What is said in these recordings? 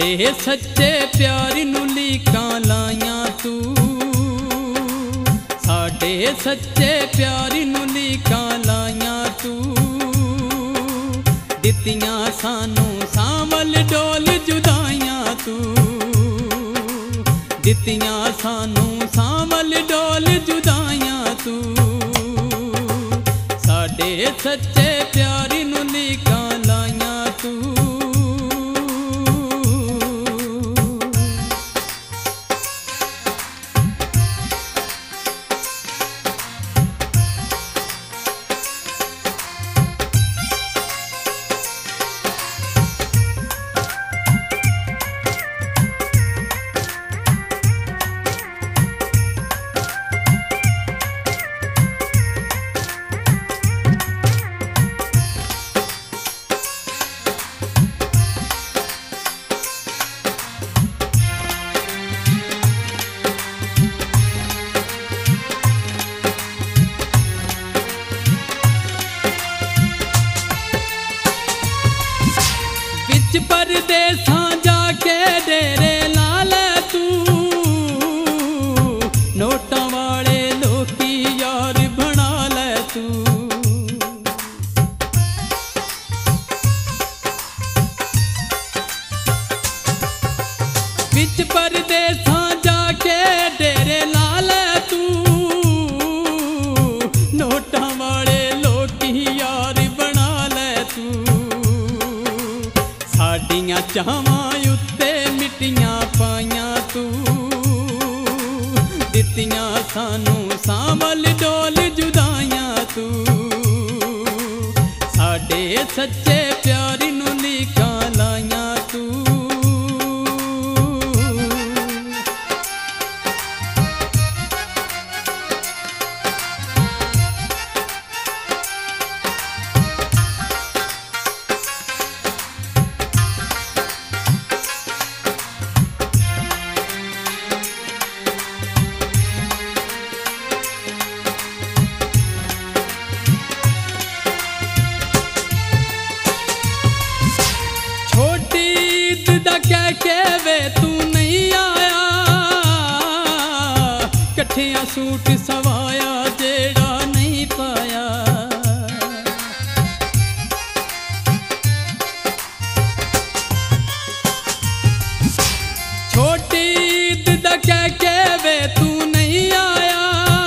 साडे सच्चे प्यार नू लीकां लाइयां तू, साडे सच्चे प्यार नू लीकां लाइयां तू। दित्तियां सानू सावल डोल जुदाइयां तू, दित्तियां सानू सावल डोल जुदाइयां तू। साडे सच्चे प्यार नू लीकां लाइयां तू। परदेसां जाके डेरे ला ले तू, नोटां वाले लोकी यार बना ले तू। बिच परदेसां जाके डेरे ला ले तू, नोटां वाले लोकी यार बना ले तू। साडियां चाहवां उत्ते मिट्टियां पाइयां तू, दित्तियां सानू सावल डोल जुदाइयां तू। साडे सच्चे प्यार नू लीकां लाइयां तू। कह के वे तू नहीं आया, कट्ठियां सूट सवाया जेड़ा नहीं पाया। छोटी ईद दा कह के वे तू नहीं आया,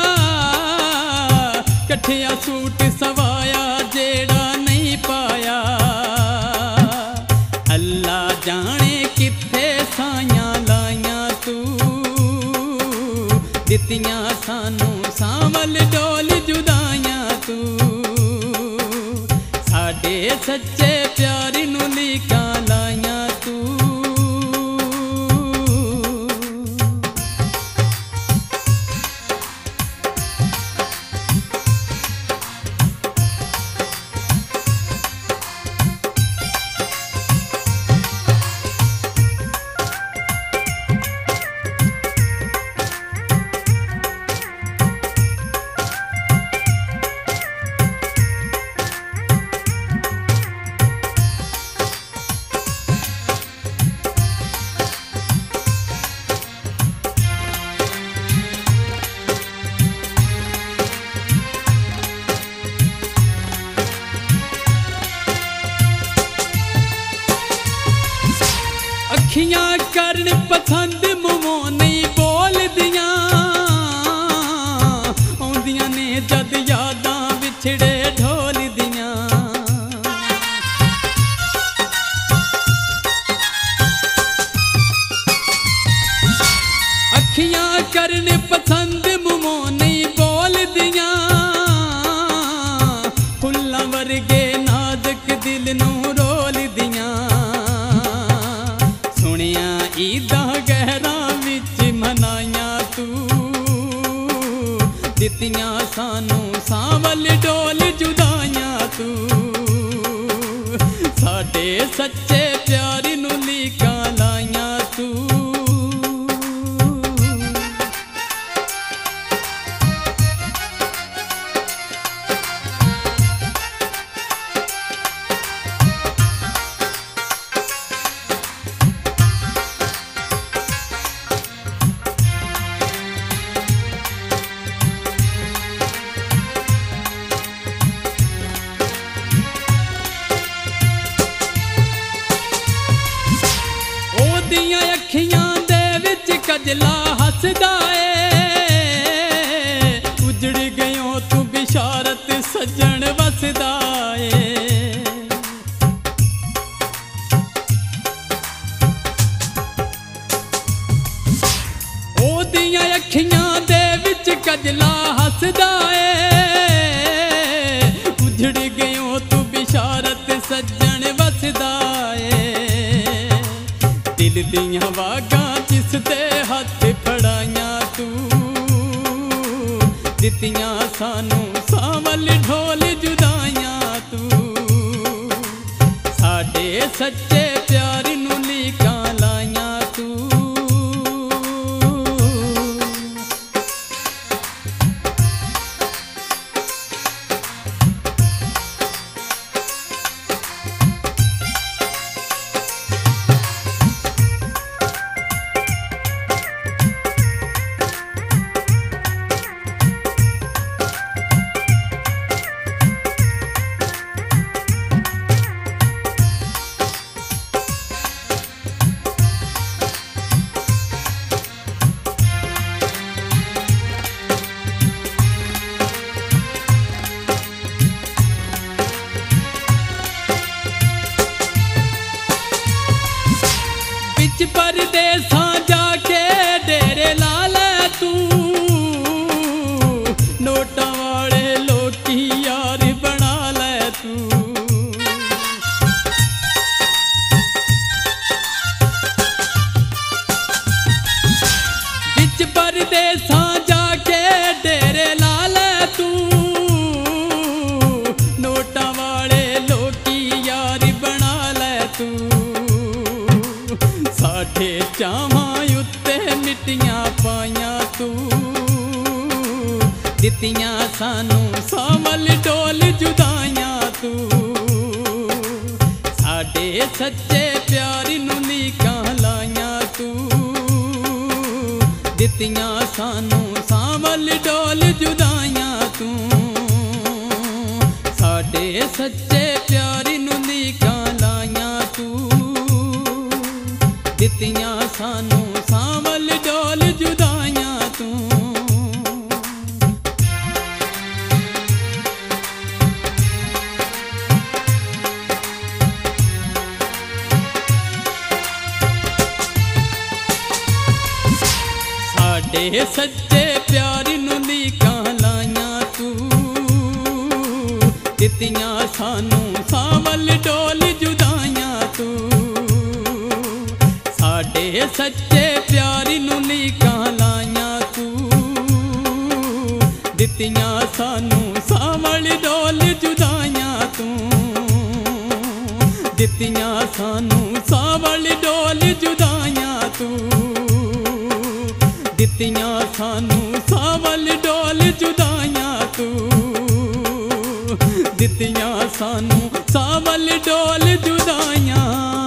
कट्ठियां सूट सवाया जेड़ा नहीं पाया। अल्लाह जाने कित्थे साइयां लाइयां तू, दित्तियां सानू सावल डोल जुदाइयां तू। साडे सच्चे प्यार नू लीकां लाइयां तू। अखियां करन पसंद मुँहों नहीं बोल दियां, आउंदियां ने जद यादां विछड़े ढोल दियां। अखियां करन पसंद मुँहों नहीं बोल दियां, फुल्लां वर्गे नाजुक दिल नू रोल दियां। ईदां गहरां विच मनाइयां तू, दित्तियां सानू सावल डोल जुदाइयां तू। साडे सच्चे प्यार नू लीकां लाइयां तू। कजला हसदा ए उजड़ गयो तू बिशारत सजन वसदा ए ओदियां अखियां दे विच कजला हसदा ए उजड़ गयो तू बिशारत सजन वसदा ए दिल दियां वागां जिस ते हथ फड़ाइयां तू दित्तियां सानू सावल ढोल जुदाइयां तू साडे सच्चे प्यार नू लीकां लाइयां तू परदेसां जाके डेरे ला ले तू नोटां वाले लोकी यार बना ले तू बिच परदेसां जाके डेरे ला ले तू नोटां वाले लोकी यार बना ले तू साढ़े चावां उत्ते मिट्टियां पाइयां तू दित्तियां सानू सावल डोल जुदाइयां तू साढ़े सच्चे प्यार नू लीकां लाइयां तू दित्तियां सानू सावल डोल जुदाइयां तू साढ़े सच्चे प्यार नू लीकां लाइयां तू दित्तियां सानू सावल डोल जुदाइयां तू साडे सच्चे प्यार नू लीकां लाइयां तू दित्तियां सानू सावल डोल जुदाइयां तू साडे सच्चे प्यार नू लीकां लाइयां तू दित्तियां सानू सावल डोल जुदाइयां तू दित्तियां सानू सावल डोल जुदाइयां तू दित्तियां सानू सावल डोल जुदाइयां तू दित्तियां सानू सावल डोल जुदाइयां